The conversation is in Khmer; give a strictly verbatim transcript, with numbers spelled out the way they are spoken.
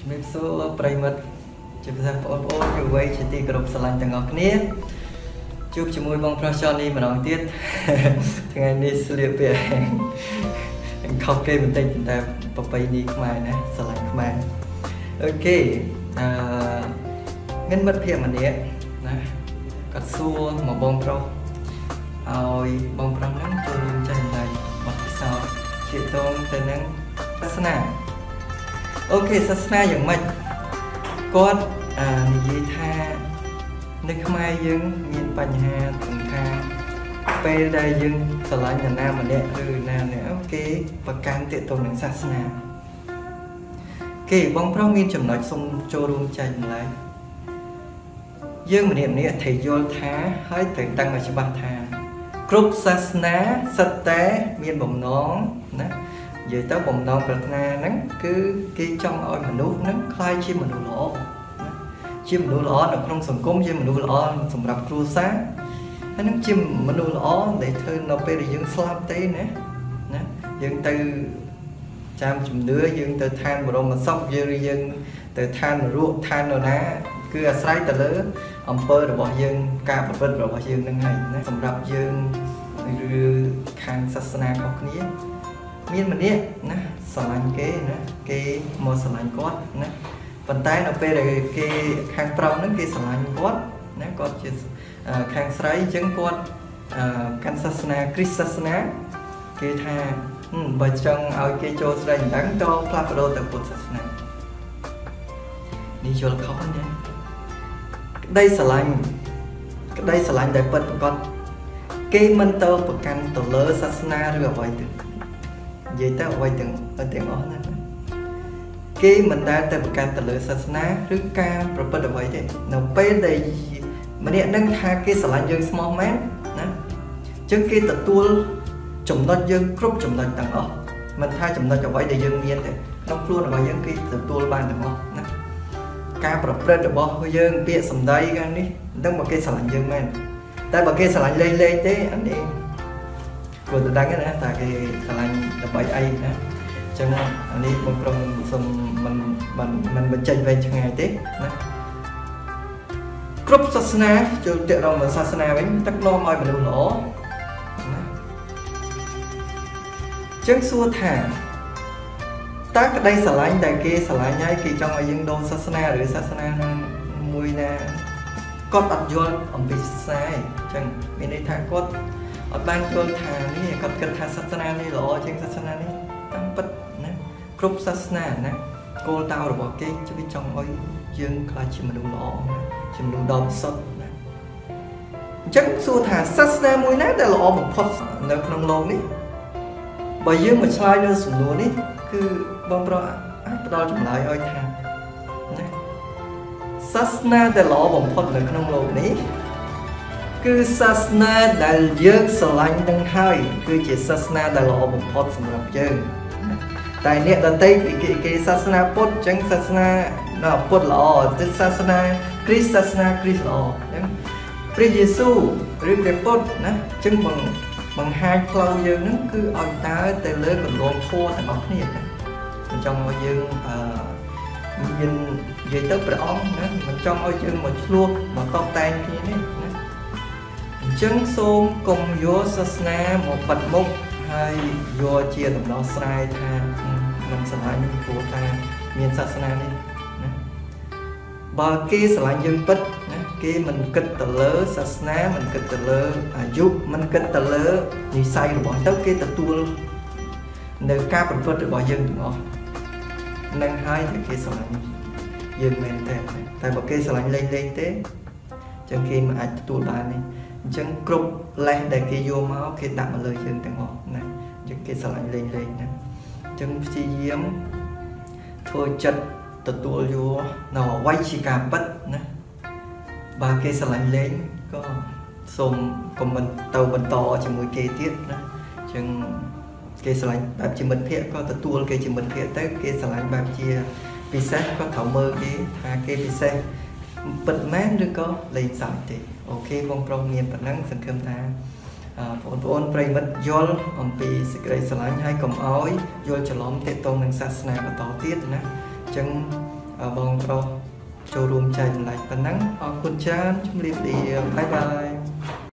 ជំរាបសួរប្រិមិត្តជាភាសាបងប្អូនយុវវ័យជាទីគោរពស្រឡាញ់ទាំងអស់គ្នាជួបជាមួយបងប្រុសចននេះម្ដងទៀតថ្ងៃនេះស្លៀកពាក់ខុសគេបន្តិចតែប្រពៃណីខ្មែរណាស្រឡាញ់ខ្មែរអូខេអឺមានមិត្តភក្តិម្នាក់ណាគាត់សួរមកបងប្រុសឲ្យបងប្រុសហ្នឹងចូលរួមចែកម្លែកបទពិសោធន៍ទាក់ទងទៅនឹងសាសនាអូខេសាសនាយ៉ាងម៉េចគាត់និយាយថានៅខ្មែរយើងមានបញ្ហាទាំងថាពេលដែលយើងស្រឡាញ់នរណាម្នាក់ឬណាម្នាក់គេប្រកាន់ទាក់ទងនឹងសាសនាគេបងប្រុសមានចំណុចសុំចូលរួមចែកម្លែកយើងម្នាក់ម្នាក់ត្រូវយល់ថាហើយត្រូវតាំងឲ្យច្បាស់ថាគ្រប់សាសនាសិតតែមានបំណងណានិយាយទៅបំណងប្រាថ្នាហ្នឹងគឺគេចង់ឲ្យមនុស្សហ្នឹងក្លាយជាមនុស្សល្អជាមនុស្សល្អនៅក្នុងសង្គមជាមនុស្សល្អសម្រាប់គ្រួសារហើយនឹងជាមនុស្សល្អដែលធ្វើនៅពេលដែលយើងស្លាប់ទេណាណាយើងទៅចាំជំនឿយើងទៅឋានបរមសុខយើងយើងទៅឋាននរកឋាននរណាគឺអាស្រ័យទៅលើអំពើរបស់យើងការប្រព្រឹត្តរបស់យើងនឹងហើយណាសម្រាប់យើងឬខាងសាសនាខុសគ្នាមានម្នាក់ណាស្រឡាញ់គេណាគេមកស្រឡាញ់គាត់ណាប៉ុន្តែនៅពេលដែលគេខាងប្រុសហ្នឹងគេស្រឡាញ់គាត់ណាគាត់ជាខាងស្រីអញ្ចឹងគាត់កាន់សាសនាគ្រីស្ទសាសនាគេថាបើចង់ឲ្យគេចូលស្រីអញ្ចឹងទៅផ្លាស់ប្ដូរទៅពុទ្ធសាសនានេះយល់ខុសណាក្តីស្រឡាញ់ក្តីស្រឡាញ់ដែលពិតប្រាកដគេមិនទៅប្រកាន់ទៅលើសាសនាឬអ្វីទៅនិយាយទៅអ្វីទាំងទាំងអស់ហ្នឹងគេមិនដែលទៅប្រកាន់ទៅលើសាសនាឬការប្រព្រឹត្តអ្វីទេនៅពេលដែលម្នាក់នឹងថាគេស្រឡាញ់យើងស្មោះមែនណាអញ្ចឹងគេទទួលចំណុចយើងគ្រប់ចំណុចទាំងអស់មិនថាចំណុចអ្វីដែលយើងមានទេក្នុងខ្លួនរបស់យើងគេទទួលបានទាំងអស់ណាការប្រព្រឹត្តរបស់យើងពាក្យសម្ដីខាងនេះនឹងមកគេស្រឡាញ់យើងមែនតែបើគេស្រឡាញ់លេងលេងទេអានេះគាត់ទៅដឹងណាតែគេស្រឡាញ់ដើម្បីអីណាអញ្ចឹងអានេះបងប្រុសសុំមិនមិនមិនបញ្ចេញវែងឆ្ងាយទេណាគ្រប់សាសនាចូលទាក់រងមកសាសនាវិញទឹកនាំឲ្យមនុស្សល្អណាអញ្ចឹងសួរថាតើក្តីស្រឡាញ់ដែលគេស្រឡាញ់ហើយគេចង់ឲ្យយើងដូរសាសនាឬសាសនាមួយណាគាត់អត់យល់អំពីសាសនាអញ្ចឹងមានន័យថាគាត់អត់បានយល់ថានេះគាត់គិតថាសាសនានេះល្អជាងសាសនានេះតាមពិតណាគ្រប់សាសនាណាគោលដៅរបស់គេគឺចង់ឲ្យយើងក្លាយជាមនុស្សល្អណាជាមនុស្សដ៏ពិសុទ្ធណាអញ្ចឹងសួរថាសាសនាមួយណាដែលល្អបំផុតនៅក្នុងโลกនេះបើយើងមកឆ្លើយលើសំណួរនេះគឺបងប្រុសអាចផ្ដល់ចម្លើយឲ្យថាណាសាសនាដែលល្អបំផុតនៅក្នុងโลกនេះគឺសាសនាដែលយើងស្រឡាញ់នឹងហើយគឺជាសាសនាដែលល្អបំផុតសម្រាប់យើងតែអ្នកដទៃគេគេសាសនាពុទ្ធអញ្ចឹងសាសនាពុទ្ធល្អទៅសាសនាគ្រីស្ទសាសនាគ្រីស្ទល្អអញ្ចឹងព្រះយេស៊ូវឬព្រះពុទ្ធណាអញ្ចឹងបងបង្ហាញផ្លូវយើងហ្នឹងគឺឲ្យដើរទៅលើគន្លងធម៌ទាំងអស់គ្នាណាមិនចង់ឲ្យយើងអឺមាននិយាយទៅព្រះអង្គណាមិនចង់ឲ្យយើងមកឆ្លោះមកតបតែងគ្នានេះណាអញ្ចឹងសូមកុំយកសាសនាមកបាត់មុខហើយយកជាដំណោះស្រាយថាមិនស្រឡាញ់ព្រោះថាមានសាសនានេះណាបើគេស្រឡាញ់យើងពិតណាគេមិនគិតទៅលើសាសនាមិនគិតទៅលើអាយុមិនគិតទៅលើនិស្ស័យរបស់ទៅគេទទួលនៅការប្រព្រឹត្តរបស់យើងទាំងអស់នឹងហើយតែគេស្រឡាញ់យើងមែនទេតែបើគេស្រឡាញ់លេងលេងទេចឹងគេមិនអាចទទួលបានទេអញ្ចឹងគ្រប់លេសដែលគេយកមកគេដាក់មកលើយើងទាំងអស់ណាអញ្ចឹងគេស្រឡាញ់លេងលេងណាអញ្ចឹងព្យាយាមធ្វើចិត្តទទួលយកនៅអ្វីជាការពិតណាបើគេស្រឡាញ់លេងក៏សូមកុំមិនទៅបន្តជាមួយគេទៀតណាអញ្ចឹងគេស្រឡាញ់បែបជាមិត្តភក្តិក៏ទទួលគេជាមិត្តភក្តិទៅគេស្រឡាញ់បែបជាពិសេសក៏ត្រូវមើលគេថាគេពិសេសពិតមែនឬក៏លេងសើចទេអូខេបងប្រុសមានប៉ុណ្ណឹងសង្ឃឹមថាបងប្អូនប្រិយមិត្តយល់អំពីសេចក្តីស្រឡាញ់ហើយកុំឲ្យយល់ច្រឡំទាក់ទងនឹងសាសនាបន្តទៀតណាអញ្ចឹងអបងប្រុសចូលរួមចែកចម្លែកប៉ុណ្ណឹងអរគុណច្រើនជម្រាបលាបាយបាយ